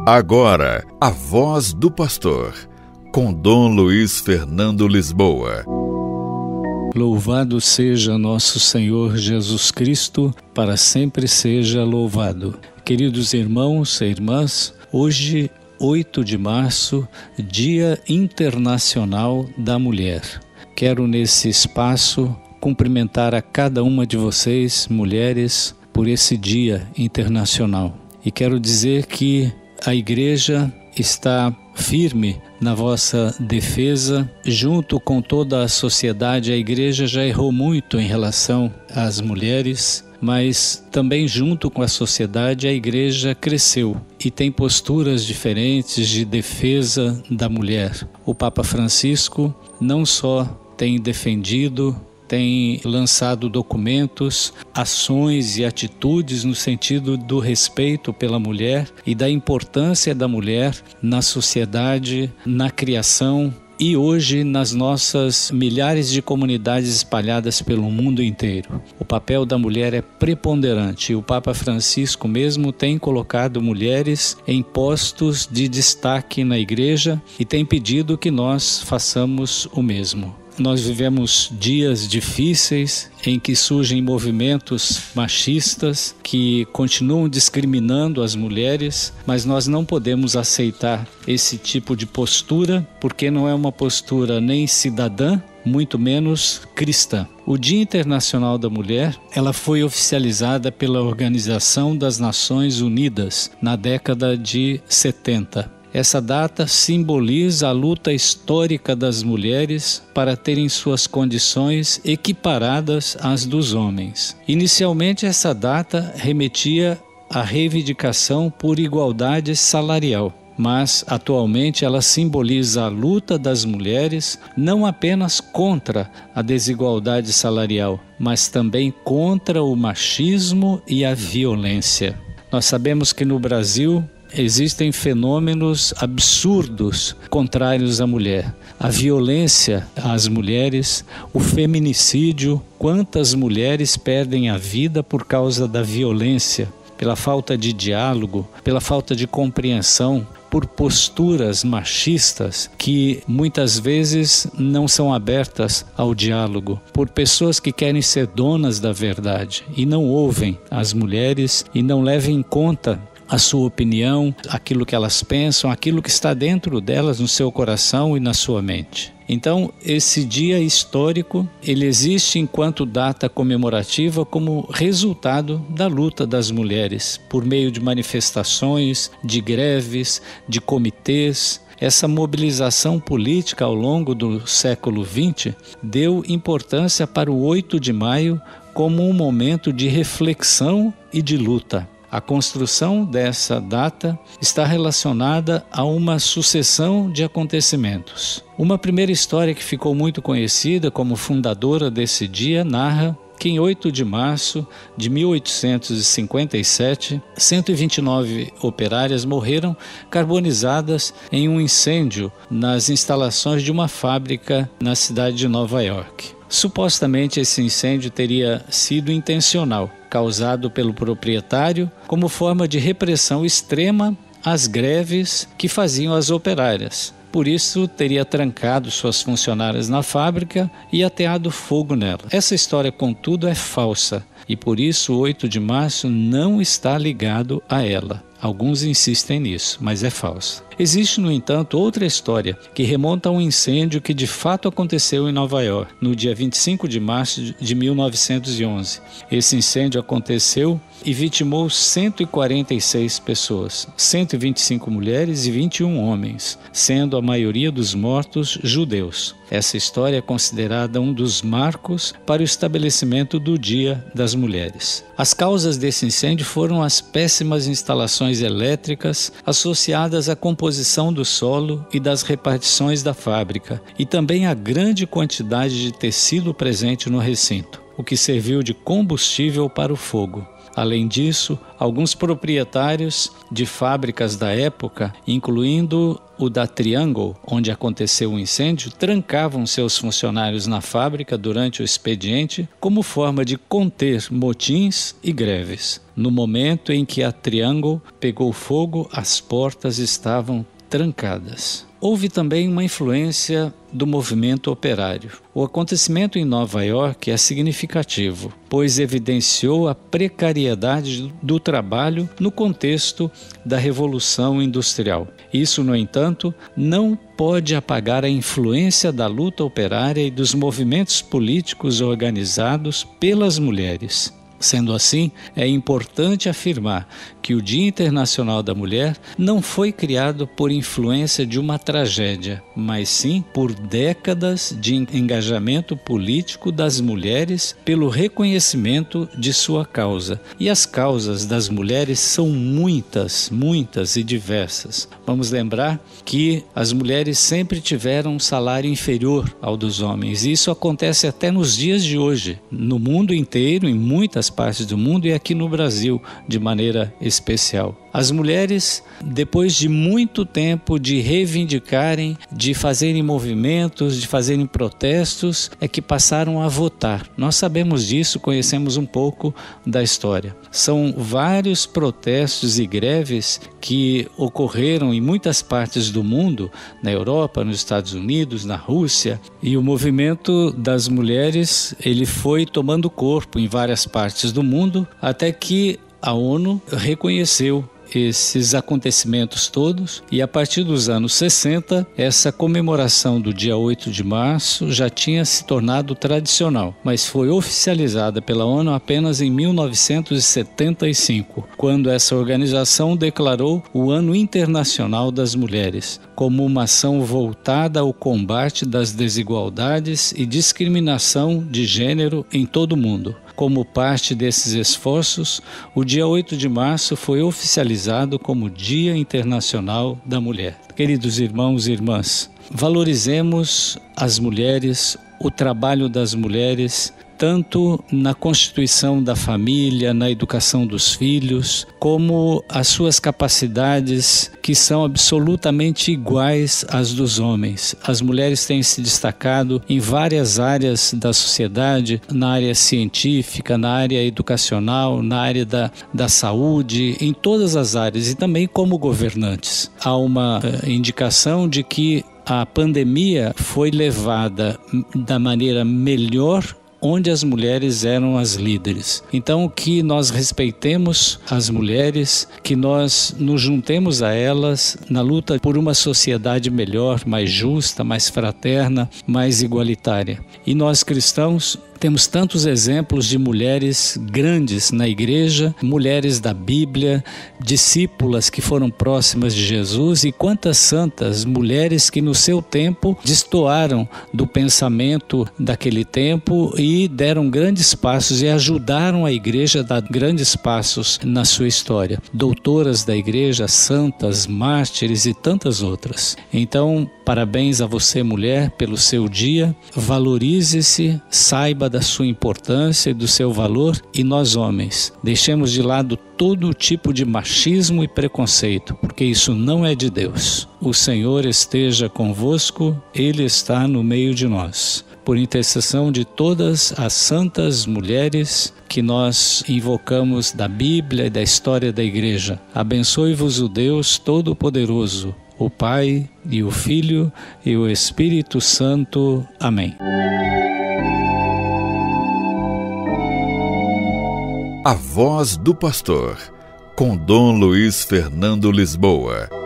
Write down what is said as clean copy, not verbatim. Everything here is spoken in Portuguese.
Agora, a voz do pastor, com Dom Luiz Fernando Lisboa. Louvado seja nosso Senhor Jesus Cristo, para sempre seja louvado. Queridos irmãos e irmãs, hoje, 8 de março, Dia Internacional da Mulher. Quero nesse espaço cumprimentar a cada uma de vocês, mulheres, por esse Dia Internacional. E quero dizer que a Igreja está firme na vossa defesa, junto com toda a sociedade. A Igreja já errou muito em relação às mulheres, mas também junto com a sociedade a Igreja cresceu e tem posturas diferentes de defesa da mulher. O Papa Francisco não só tem defendido, tem lançado documentos, ações e atitudes no sentido do respeito pela mulher e da importância da mulher na sociedade, na criação e hoje nas nossas milhares de comunidades espalhadas pelo mundo inteiro. O papel da mulher é preponderante e o Papa Francisco mesmo tem colocado mulheres em postos de destaque na Igreja e tem pedido que nós façamos o mesmo. Nós vivemos dias difíceis em que surgem movimentos machistas que continuam discriminando as mulheres, mas nós não podemos aceitar esse tipo de postura, porque não é uma postura nem cidadã, muito menos cristã. O Dia Internacional da Mulher, ela foi oficializada pela Organização das Nações Unidas na década de 70. Essa data simboliza a luta histórica das mulheres para terem suas condições equiparadas às dos homens. Inicialmente, essa data remetia à reivindicação por igualdade salarial, mas atualmente ela simboliza a luta das mulheres não apenas contra a desigualdade salarial, mas também contra o machismo e a violência. Nós sabemos que no Brasil existem fenômenos absurdos contrários à mulher. A violência às mulheres, o feminicídio, quantas mulheres perdem a vida por causa da violência, pela falta de diálogo, pela falta de compreensão, por posturas machistas que muitas vezes não são abertas ao diálogo, por pessoas que querem ser donas da verdade e não ouvem as mulheres e não levam em conta a sua opinião, aquilo que elas pensam, aquilo que está dentro delas, no seu coração e na sua mente. Então, esse dia histórico, ele existe enquanto data comemorativa como resultado da luta das mulheres, por meio de manifestações, de greves, de comitês. Essa mobilização política ao longo do século XX deu importância para o 8 de maio como um momento de reflexão e de luta. A construção dessa data está relacionada a uma sucessão de acontecimentos. Uma primeira história que ficou muito conhecida como fundadora desse dia narra que em 8 de março de 1857, 129 operárias morreram carbonizadas em um incêndio nas instalações de uma fábrica na cidade de Nova York. Supostamente esse incêndio teria sido intencional, causado pelo proprietário como forma de repressão extrema às greves que faziam as operárias. Por isso, teria trancado suas funcionárias na fábrica e ateado fogo nela. Essa história, contudo, é falsa e por isso o 8 de março não está ligado a ela. Alguns insistem nisso, mas é falso. Existe, no entanto, outra história que remonta a um incêndio que de fato aconteceu em Nova York, no dia 25 de março de 1911. Esse incêndio aconteceu e vitimou 146 pessoas, 125 mulheres e 21 homens, sendo a maioria dos mortos judeus. Essa história é considerada um dos marcos para o estabelecimento do Dia das Mulheres. As causas desse incêndio foram as péssimas instalações elétricas associadas à composição do solo e das repartições da fábrica, e também a grande quantidade de tecido presente no recinto, o que serviu de combustível para o fogo. Além disso, alguns proprietários de fábricas da época, incluindo o da Triangle, onde aconteceu o incêndio, trancavam seus funcionários na fábrica durante o expediente como forma de conter motins e greves. No momento em que a Triangle pegou fogo, as portas estavam trancadas. Houve também uma influência do movimento operário. O acontecimento em Nova York é significativo, pois evidenciou a precariedade do trabalho no contexto da Revolução Industrial. Isso, no entanto, não pode apagar a influência da luta operária e dos movimentos políticos organizados pelas mulheres. Sendo assim, é importante afirmar que o Dia Internacional da Mulher não foi criado por influência de uma tragédia, mas sim por décadas de engajamento político das mulheres pelo reconhecimento de sua causa. E as causas das mulheres são muitas e diversas. Vamos lembrar que as mulheres sempre tiveram um salário inferior ao dos homens. E isso acontece até nos dias de hoje, no mundo inteiro, em muitas partes do mundo e aqui no Brasil de maneira especial. As mulheres, depois de muito tempo de reivindicarem, de fazerem movimentos, de fazerem protestos, é que passaram a votar. Nós sabemos disso, conhecemos um pouco da história. São vários protestos e greves que ocorreram em muitas partes do mundo, na Europa, nos Estados Unidos, na Rússia, e o movimento das mulheres ele foi tomando corpo em várias partes do mundo, até que a ONU reconheceu esses acontecimentos todos e a partir dos anos 60, essa comemoração do dia 8 de março já tinha se tornado tradicional, mas foi oficializada pela ONU apenas em 1975, quando essa organização declarou o Ano Internacional das Mulheres, como uma ação voltada ao combate das desigualdades e discriminação de gênero em todo o mundo. Como parte desses esforços, o dia 8 de março foi oficializado como Dia Internacional da Mulher. Queridos irmãos e irmãs, valorizemos as mulheres, o trabalho das mulheres, tanto na constituição da família, na educação dos filhos, como as suas capacidades que são absolutamente iguais às dos homens. As mulheres têm se destacado em várias áreas da sociedade, na área científica, na área educacional, na área da saúde, em todas as áreas e também como governantes. Há uma indicação de que a pandemia foi levada da maneira melhor onde as mulheres eram as líderes. Então, que nós respeitemos as mulheres, que nós nos juntemos a elas na luta por uma sociedade melhor, mais justa, mais fraterna, mais igualitária. E nós cristãos temos tantos exemplos de mulheres grandes na igreja, mulheres da Bíblia, discípulas que foram próximas de Jesus e quantas santas mulheres que no seu tempo destoaram do pensamento daquele tempo e deram grandes passos e ajudaram a igreja a dar grandes passos na sua história. Doutoras da igreja, santas, mártires e tantas outras. Então, parabéns a você, mulher, pelo seu dia. Valorize-se, saiba da sua importância e do seu valor, e nós homens, deixemos de lado todo tipo de machismo e preconceito, porque isso não é de Deus. O Senhor esteja convosco, Ele está no meio de nós. Por intercessão de todas as santas mulheres que nós invocamos da Bíblia e da história da Igreja, abençoe-vos o Deus Todo-Poderoso, o Pai e o Filho e o Espírito Santo. Amém. A Voz do Pastor, com Dom Luiz Fernando Lisboa.